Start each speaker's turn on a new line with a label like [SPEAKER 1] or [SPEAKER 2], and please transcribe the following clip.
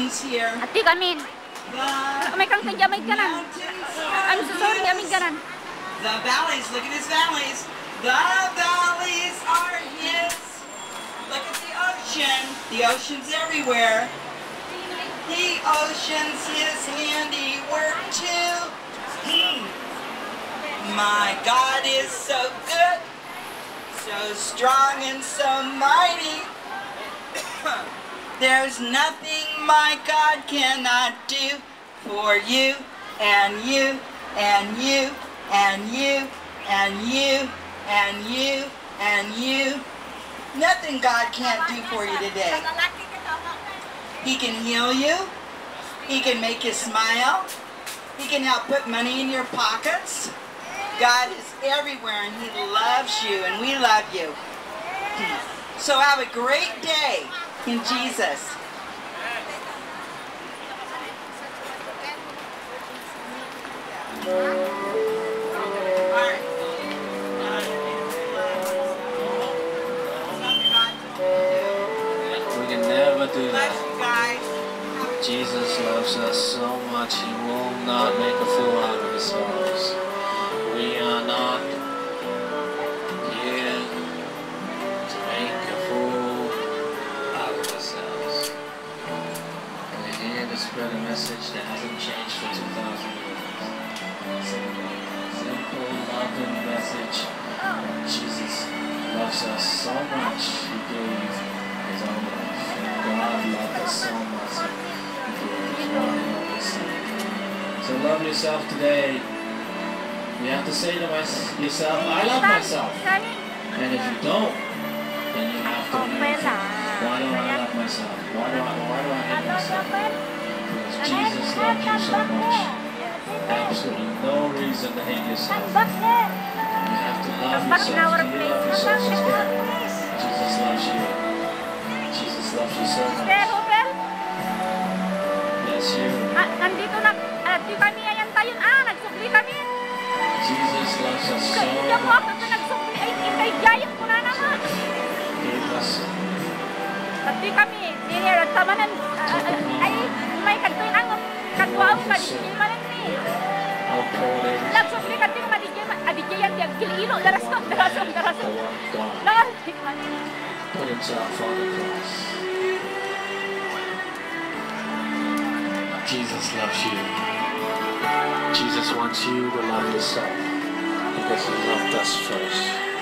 [SPEAKER 1] mountains here.
[SPEAKER 2] Ati kami. May kang kajamay kanan. I'm so sorry, kami kanan.
[SPEAKER 1] The valleys, look at his valleys. The valleys are his. Look at the ocean. The ocean's everywhere. The ocean's his handiwork too. My God is so good, so strong and so mighty. There's nothing my God cannot do for you and you and you and you and you and you and you. Nothing God can't do for you today. He can heal you. He can make you smile. He can help put money in your pockets. God is everywhere and He loves you and we love you. So have a great day in Jesus.
[SPEAKER 3] We can never do that. Jesus loves us so much, He will not make a fool out of ourselves. We are not here to make a fool out of ourselves. We're here to spread a message that hasn't changed for 2,000 years. Simple, loving message. Jesus loves us so much, He gave His own life. God loved us so much, He gave His one and only Son. So love yourself today. You have to say to yourself, I love myself. And if you don't, then you have to ask, why do I love myself? Why do I hate myself? Because Jesus loved you so much. Absolutely no reason to hate yourself. You have to love yourself. Do you love yourself, sister? Jesus loves you. Jesus loves you so much. Bless you.
[SPEAKER 2] Nandito na, kami ayan tayo nagsubli kami.
[SPEAKER 3] Jesus loves us so
[SPEAKER 2] Kaya mo ako ito nagsubli ay ikaygayan ko na naman.
[SPEAKER 3] Gave us.
[SPEAKER 2] Tapi kami, dinirad sama nan, ay may kantoy ang kantuaw ka, ilmanan ni. Nagsubli ka din, adijay yan, gililo, darasok.
[SPEAKER 3] Put Himself on the cross. Jesus loves you. Jesus wants you to love yourself because He loved us first.